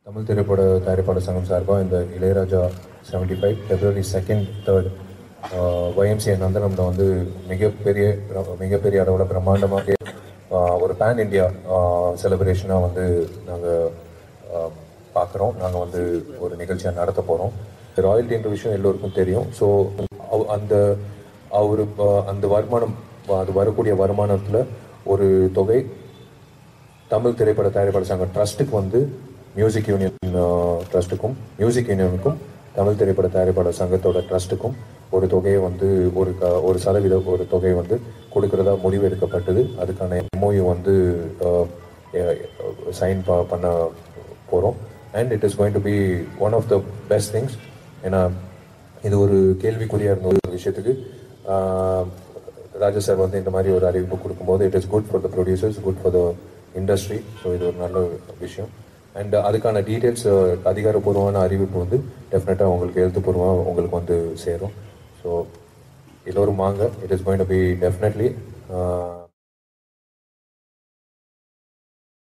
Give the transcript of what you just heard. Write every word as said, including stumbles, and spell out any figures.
தமிழ் திரைப்பட தயாரிப்பாளர் சங்கம் சார்பாக இந்த Ilaiyaraaja seventy five February second third YMCA நந்தனம்ல வந்து மிகப்பெரிய மிகப்பெரிய அளவில் பிரம்மாண்டமாக ஒரு பேன் இண்டியா செலிப்ரேஷனாக வந்து நாங்கள் பார்க்குறோம். நாங்கள் வந்து ஒரு நிகழ்ச்சியை நடத்த போகிறோம். ராயல்ட்டின்ற விஷயம் எல்லோருக்கும் தெரியும். ஸோ அந்த அவர் அந்த வருமானம் அது வரக்கூடிய வருமானத்தில் ஒரு தொகை தமிழ் திரைப்பட தயாரிப்பாளர் சங்க ட்ரஸ்ட்டுக்கு வந்து மியூசிக் யூனியன் ட்ரஸ்ட்டுக்கும் மியூசிக் யூனியனுக்கும் தமிழ் திரைப்பட தயாரிப்பாளர் சங்கத்தோட ட்ரஸ்ட்டுக்கும் ஒரு தொகையை வந்து ஒரு க ஒரு சதவீத ஒரு தொகையை வந்து கொடுக்கறதா முடிவு எடுக்கப்பட்டது. அதுக்கான எம்ஓயு வந்து சைன் ப பண்ண போகிறோம். And it is going to be one of the best things. ஏன்னா இது ஒரு கேள்விக்குறியாக இருந்த ஒரு விஷயத்துக்கு ராஜா சார் வந்து இந்த மாதிரி ஒரு அறிவிப்பு கொடுக்கும்போது it is good for the producers, good for the industry. So இது ஒரு நல்ல விஷயம். அண்ட் அதுக்கான டீட்டெயில்ஸ் அதிகாரப்பூர்வமான அறிவிப்பு வந்து டெஃபினட்டாக உங்களுக்கு எழுத்துப்பூர்வமாக உங்களுக்கு வந்து சேரும். ஸோ எல்லோரும் வாங்க. It is going to be definitely